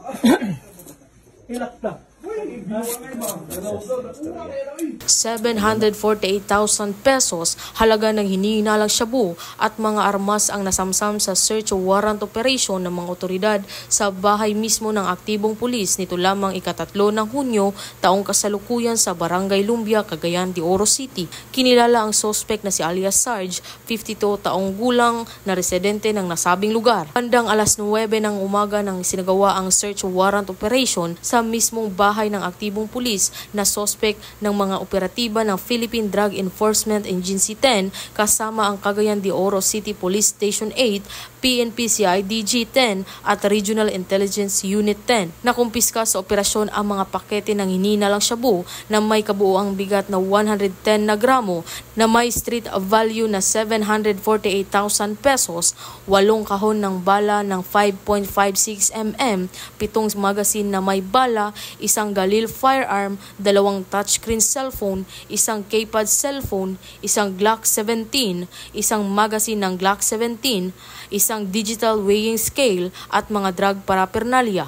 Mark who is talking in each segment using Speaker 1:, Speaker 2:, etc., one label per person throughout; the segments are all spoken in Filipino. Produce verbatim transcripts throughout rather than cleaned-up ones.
Speaker 1: seven hundred forty-eight thousand pesos halaga ng hinihinalang shabu at mga armas ang nasamsam sa search warrant operation ng mga otoridad sa bahay mismo ng aktibong pulis nito lamang ikatatlo ng Hunyo taong kasalukuyan sa Barangay Lumbia, Cagayan de Oro City. Kinilala ang suspect na si alias Sarge, fifty-two taong gulang na residente ng nasabing lugar. Bandang alas nuwebe ng umaga nang sinagawa ang search warrant operation sa mismong bahay ng aktibong pulis na suspect ng mga operatiba ng Philippine Drug Enforcement Agency ten kasama ang Cagayan de Oro City Police Station eight, P N P C I D G ten at Regional Intelligence Unit ten. Nakumpiska sa operasyon ang mga pakete ng hinihinalang shabu na may kabuuang bigat na one hundred ten na gramo na may street value na seven hundred forty-eight thousand pesos, walong kahon ng bala ng five point five six millimeter, pitong magasin na may bala, isang Galil firearm, dalawang touchscreen cellphone, isang keypad cellphone, isang Glock seventeen, isang magasin ng Glock seventeen, isang digital weighing scale at mga drug paraphernalia.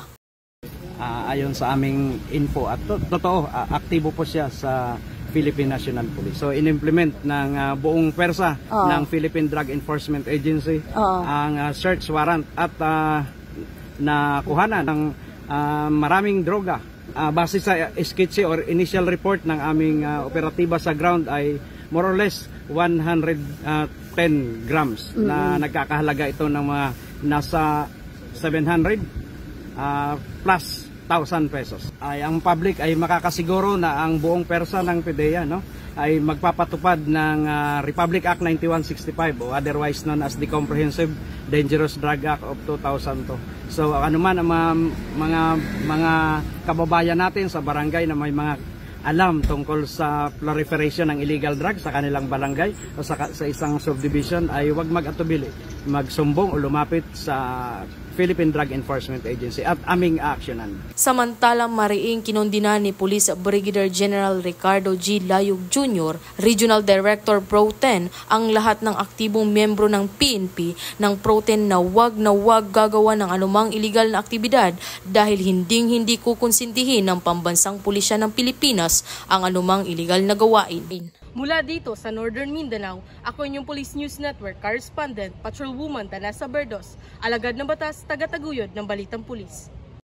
Speaker 2: Uh, ayon sa aming info at to totoo, uh, aktibo po siya sa Philippine National Police. So in-implement ng uh, buong pwersa uh. ng Philippine Drug Enforcement Agency uh. ang uh, search warrant at uh, nakuhanan ng uh, maraming droga. Uh, base sa sketchy or initial report ng aming uh, operatiba sa ground ay more or less one hundred ten grams mm-hmm. na nagkakahalaga ito ng mga nasa seven hundred uh, plus thousand pesos. Ay ang public ay makakasiguro na ang buong persa ng PDEA no ay magpapatupad ng uh, Republic Act ninety-one sixty-five o otherwise known as the Comprehensive Dangerous Drug Act of two thousand two. So ano man ang mga mga, mga kababayan natin sa barangay na may mga alam tungkol sa proliferation ng illegal drugs sa kanilang barangay o sa, sa isang subdivision ay huwag mag-atubili, magsumbong o lumapit sa Philippine Drug Enforcement Agency at aming aksyonan.
Speaker 1: Samantalang mariing kinondina ni Police Brigadier General Ricardo G. Layug Junior, Regional Director Pro ten, ang lahat ng aktibong miyembro ng P N P ng Pro ten na wag na wag gagawa ng anumang iligal na aktibidad dahil hinding-hindi kukonsintihin ng pambansang pulisya ng Pilipinas ang anumang iligal na gawain. Mula dito sa Northern Mindanao, ako inyong Police News Network Correspondent, Patrolwoman Tanasa Berdos, alagad ng batas, taga-taguyod ng Balitang Pulis.